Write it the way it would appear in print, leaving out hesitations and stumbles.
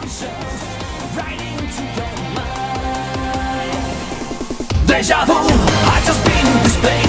Deja vu, I just been in this place.